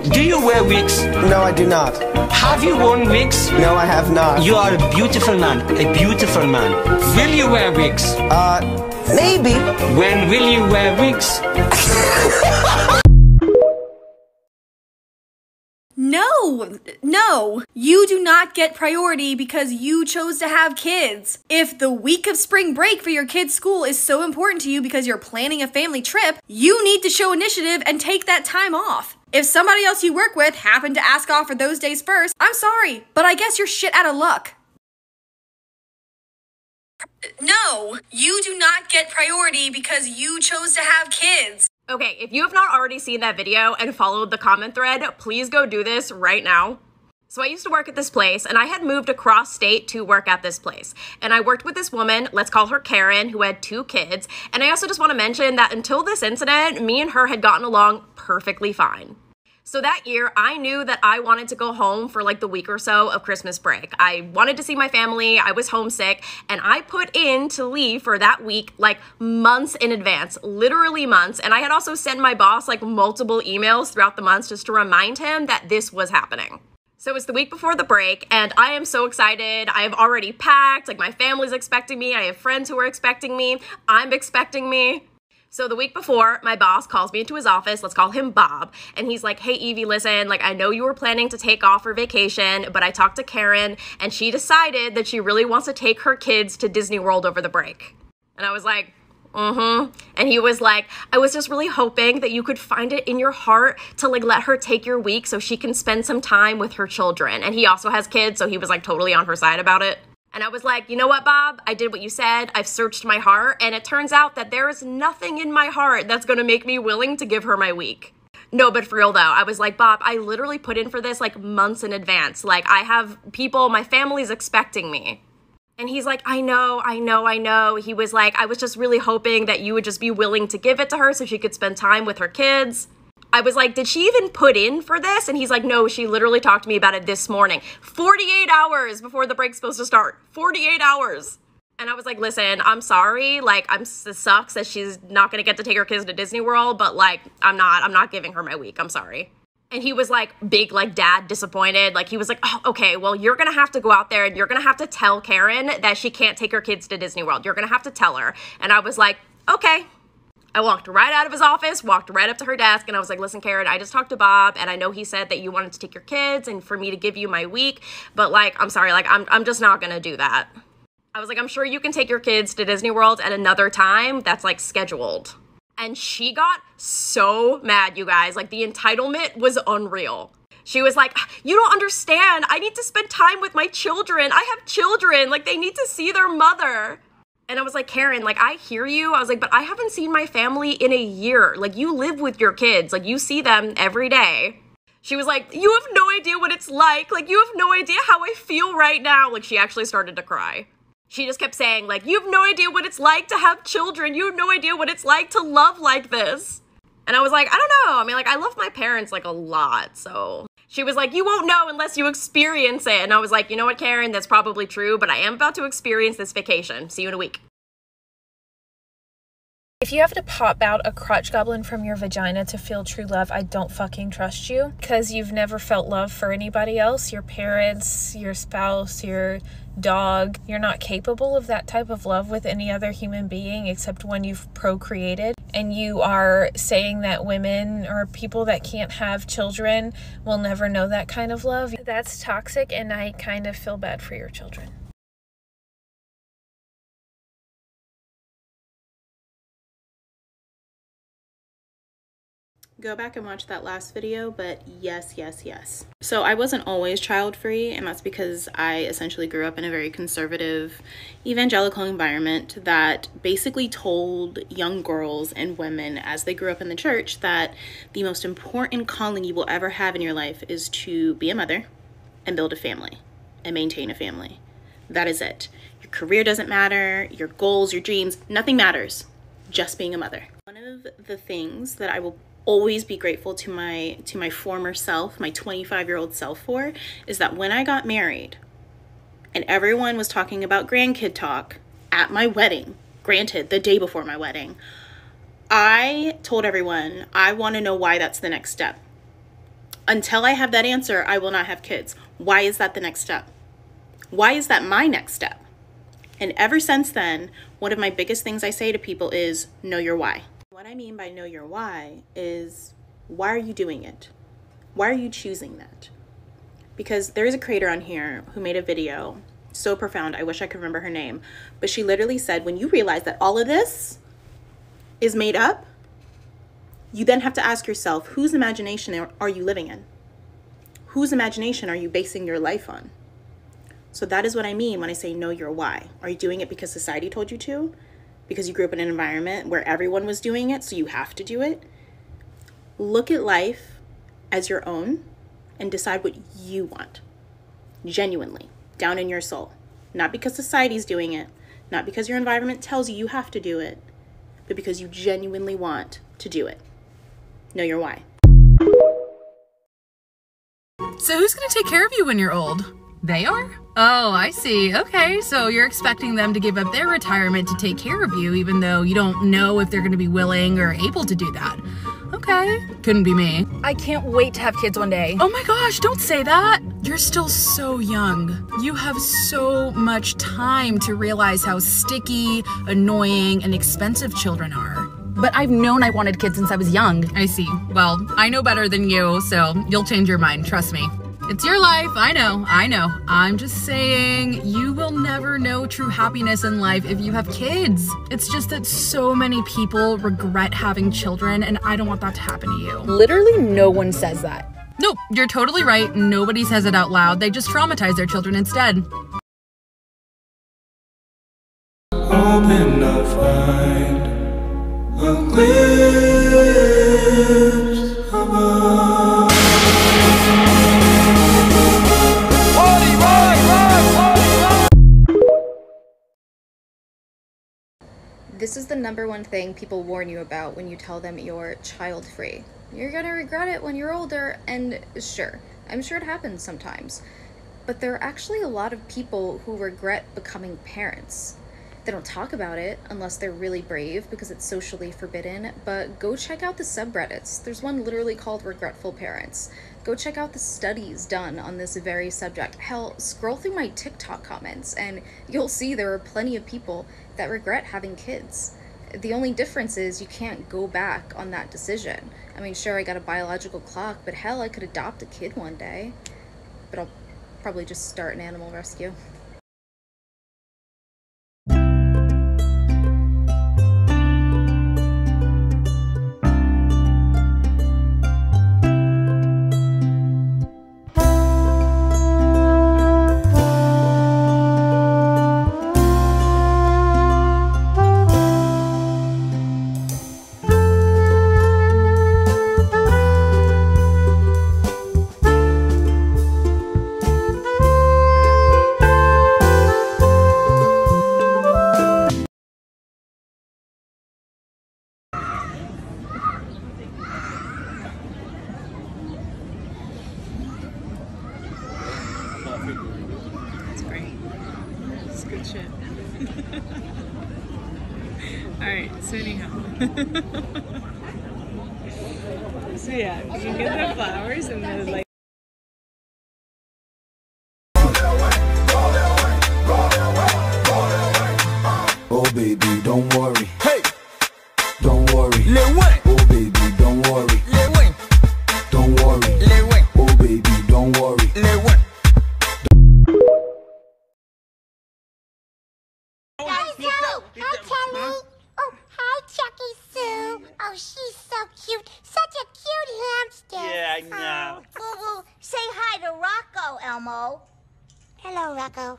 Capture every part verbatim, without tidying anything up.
Do you wear wigs? No, I do not. Have you worn wigs? No, I have not. You are a beautiful man, a beautiful man. Will you wear wigs? Uh, maybe. When will you wear wigs? No, no, you do not get priority because you chose to have kids. If the week of spring break for your kid's school is so important to you because you're planning a family trip, you need to show initiative and take that time off. If somebody else you work with happened to ask off for those days first, I'm sorry, but I guess you're shit out of luck. No, you do not get priority because you chose to have kids. Okay, if you have not already seen that video and followed the comment thread, please go do this right now. So I used to work at this place, and I had moved across state to work at this place. And I worked with this woman, let's call her Karen, who had two kids. And I also just want to mention that until this incident, me and her had gotten along perfectly fine. So that year, I knew that I wanted to go home for like the week or so of Christmas break. I wanted to see my family, I was homesick, and I put in to leave for that week like months in advance, literally months. And I had also sent my boss like multiple emails throughout the months just to remind him that this was happening. So it's the week before the break, and I am so excited. I have already packed, like my family's expecting me, I have friends who are expecting me, I'm expecting me. So the week before, my boss calls me into his office, let's call him Bob, and he's like, hey Evie, listen, like I know you were planning to take off for vacation, but I talked to Karen, and she decided that she really wants to take her kids to Disney World over the break. And I was like, mm-hmm. And he was like, I was just really hoping that you could find it in your heart to like let her take your week so she can spend some time with her children. And he also has kids, so he was like totally on her side about it. And I was like, you know what, Bob? I did what you said. I've searched my heart, and it turns out that there is nothing in my heart that's gonna make me willing to give her my week. No, but for real though, I was like, Bob, I literally put in for this like months in advance. Like I have people, my family's expecting me. And he's like, I know, I know, I know. He was like, I was just really hoping that you would just be willing to give it to her so she could spend time with her kids. I was like, did she even put in for this? And he's like, no, she literally talked to me about it this morning. forty-eight hours before the break's supposed to start. forty-eight hours. And I was like, listen, I'm sorry. Like, I'm, it sucks that she's not going to get to take her kids to Disney World, but like, I'm not, I'm not giving her my week. I'm sorry. And he was like big, like dad disappointed. Like he was like, oh, okay, well, you're going to have to go out there and you're going to have to tell Karen that she can't take her kids to Disney World. You're going to have to tell her. And I was like, okay. I walked right out of his office, walked right up to her desk, and I was like, listen, Karen, I just talked to Bob, and I know he said that you wanted to take your kids and for me to give you my week, but like, I'm sorry, like, I'm, I'm just not gonna do that. I was like, I'm sure you can take your kids to Disney World at another time that's like scheduled. And she got so mad, you guys. Like the entitlement was unreal. She was like, you don't understand. I need to spend time with my children. I have children. Like they need to see their mother. And I was like, Karen, like, I hear you. I was like, but I haven't seen my family in a year. Like, you live with your kids. Like, you see them every day. She was like, you have no idea what it's like. Like, you have no idea how I feel right now. Like, she actually started to cry. She just kept saying, like, you have no idea what it's like to have children. You have no idea what it's like to love like this. And I was like, I don't know. I mean, like, I love my parents, like, a lot, so... She was like, you won't know unless you experience it. And I was like, you know what, Karen, that's probably true, but I am about to experience this vacation. See you in a week. If you have to pop out a crotch goblin from your vagina to feel true love, I don't fucking trust you. Because you've never felt love for anybody else, your parents, your spouse, your dog. You're not capable of that type of love with any other human being except one you've procreated. And you are saying that women or people that can't have children will never know that kind of love. That's toxic, and I kind of feel bad for your children. Go back and watch that last video, but yes, yes, yes. So I wasn't always child-free, and that's because I essentially grew up in a very conservative evangelical environment that basically told young girls and women as they grew up in the church that the most important calling you will ever have in your life is to be a mother and build a family and maintain a family. That is it. Your career doesn't matter, your goals, your dreams, nothing matters. Just being a mother. One of the things that I will always be grateful to my to my former self, my twenty-five year old self for, is that when I got married and everyone was talking about grandkid talk at my wedding, granted the day before my wedding, I told everyone I want to know why that's the next step. Until I have that answer, I will not have kids. Why is that the next step? Why is that my next step? And ever since then, one of my biggest things I say to people is know your why. What I mean by know your why is, why are you doing it? Why are you choosing that? Because there is a creator on here who made a video so profound, I wish I could remember her name, but she literally said, when you realize that all of this is made up, you then have to ask yourself, whose imagination are you living in? Whose imagination are you basing your life on? So that is what I mean when I say know your why. Are you doing it because society told you to? Because you grew up in an environment where everyone was doing it, so you have to do it? Look at life as your own and decide what you want. Genuinely, down in your soul. Not because society's doing it, not because your environment tells you you have to do it, but because you genuinely want to do it. Know your why. So who's gonna take care of you when you're old? They are? Oh, I see. Okay, so you're expecting them to give up their retirement to take care of you, even though you don't know if they're gonna be willing or able to do that. Okay, couldn't be me. I can't wait to have kids one day. Oh my gosh, don't say that. You're still so young. You have so much time to realize how sticky, annoying, and expensive children are. But I've known I wanted kids since I was young. I see. Well, I know better than you, so you'll change your mind, trust me. It's your life, I know, I know. I'm just saying, you will never know true happiness in life if you have kids. It's just that so many people regret having children, and I don't want that to happen to you. Literally no one says that. Nope, you're totally right. Nobody says it out loud. They just traumatize their children instead. Hoping to find a glimpse of a This is the number one thing people warn you about when you tell them you're child-free. You're gonna regret it when you're older, and sure, I'm sure it happens sometimes. But there are actually a lot of people who regret becoming parents. They don't talk about it unless they're really brave because it's socially forbidden, but go check out the subreddits. There's one literally called Regretful Parents. Go check out the studies done on this very subject. Hell, scroll through my TikTok comments and you'll see there are plenty of people that regret having kids. The only difference is you can't go back on that decision. I mean, sure, I got a biological clock, but hell, I could adopt a kid one day. But I'll probably just start an animal rescue. That's great. It's good shit. Alright, so anyhow. So yeah, you get the flowers and then like oh baby, don't worry. Hey, don't worry. Oh baby, don't worry. Don't worry. Oh baby, don't worry. Hi, Kelly. Oh, hi, Chucky Sue. Oh, she's so cute. Such a cute hamster. Yeah, I know. Oh, Boo-boo, say hi to Rocco, Elmo. Hello, Rocco.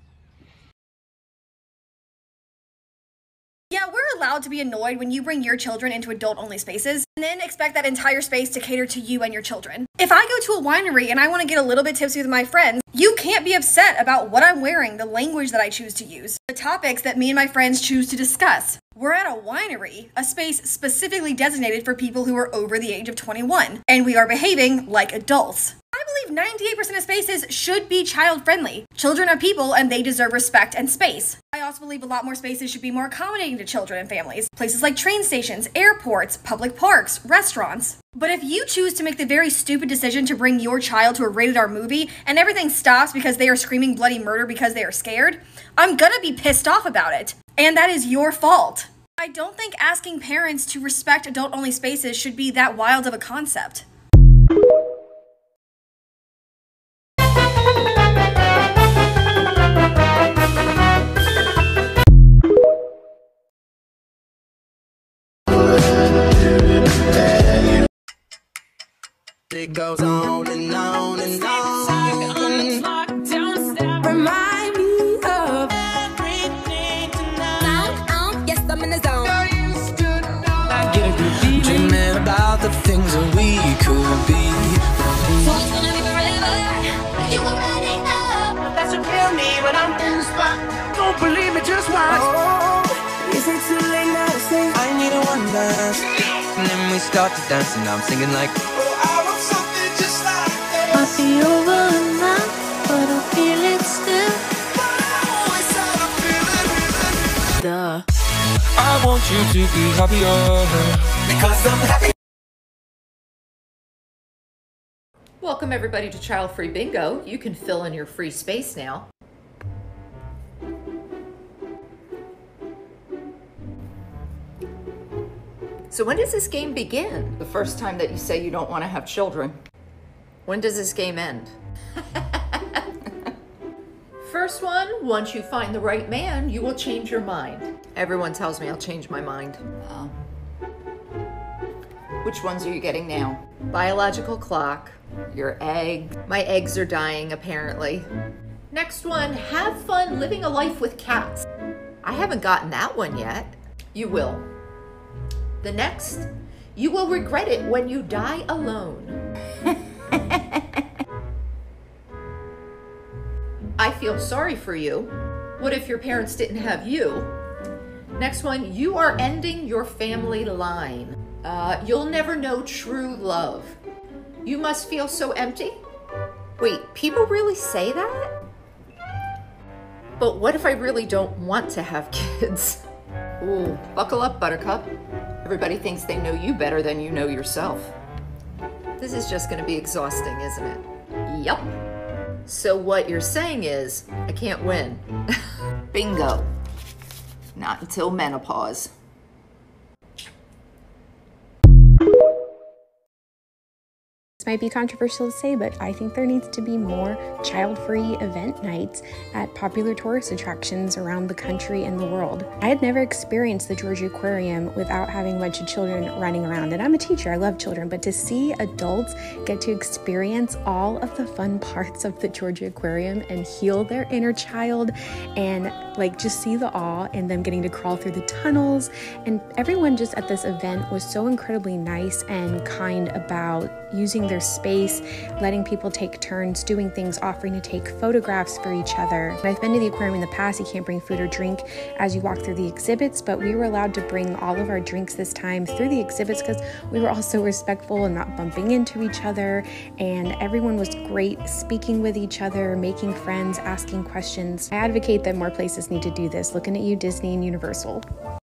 Yeah, we're allowed to be annoyed when you bring your children into adult-only spaces and then expect that entire space to cater to you and your children. If I go to a winery and I want to get a little bit tipsy with my friends, you can't be upset about what I'm wearing, the language that I choose to use, the topics that me and my friends choose to discuss. We're at a winery, a space specifically designated for people who are over the age of twenty-one, and we are behaving like adults. I believe believe ninety-eight percent of spaces should be child-friendly. Children are people and they deserve respect and space. I also believe a lot more spaces should be more accommodating to children and families. Places like train stations, airports, public parks, restaurants. But if you choose to make the very stupid decision to bring your child to a rated R movie and everything stops because they are screaming bloody murder because they are scared, I'm gonna be pissed off about it. And that is your fault. I don't think asking parents to respect adult-only spaces should be that wild of a concept. It goes on and on and on. Remind me of everything tonight. Yes, I'm in the zone. I get a good feeling. Dreaming about the things that we could be. So it's gonna be forever. You already know. That's what kill me when I'm in the spot. Don't believe me, just watch. Oh, is it too late now to say I need a one dance. And then we start to dance and I'm singing like, might be over now, but I feel it still. Duh. I want you to be happier because I'm happy. Welcome everybody to Childfree Bingo. You can fill in your free space now. So when does this game begin? The first time that you say you don't want to have children. When does this game end? First one, once you find the right man, you will change your mind. Everyone tells me I'll change my mind. Um, which ones are you getting now? Biological clock, your egg. My eggs are dying, apparently. Next one, have fun living a life with cats. I haven't gotten that one yet. You will. The next, you will regret it when you die alone. I feel sorry for you. What if your parents didn't have you? Next one, you are ending your family line. Uh, you'll never know true love. You must feel so empty. Wait, people really say that? But what if I really don't want to have kids? Ooh, buckle up, Buttercup. Everybody thinks they know you better than you know yourself. This is just gonna be exhausting, isn't it? Yup. So what you're saying is, I can't win. Bingo. Not until menopause. This might be controversial to say, but I think there needs to be more child-free event nights at popular tourist attractions around the country and the world. I had never experienced the Georgia Aquarium without having a bunch of children running around. And I'm a teacher, I love children, but to see adults get to experience all of the fun parts of the Georgia Aquarium and heal their inner child and like just see the awe in them getting to crawl through the tunnels. And everyone just at this event was so incredibly nice and kind about using their space, letting people take turns doing things, offering to take photographs for each other. I've been to the aquarium in the past. You can't bring food or drink as you walk through the exhibits, but we were allowed to bring all of our drinks this time through the exhibits because we were all so respectful and not bumping into each other, and everyone was great speaking with each other, making friends, asking questions. I advocate that more places need to do this. Looking at you, Disney and Universal.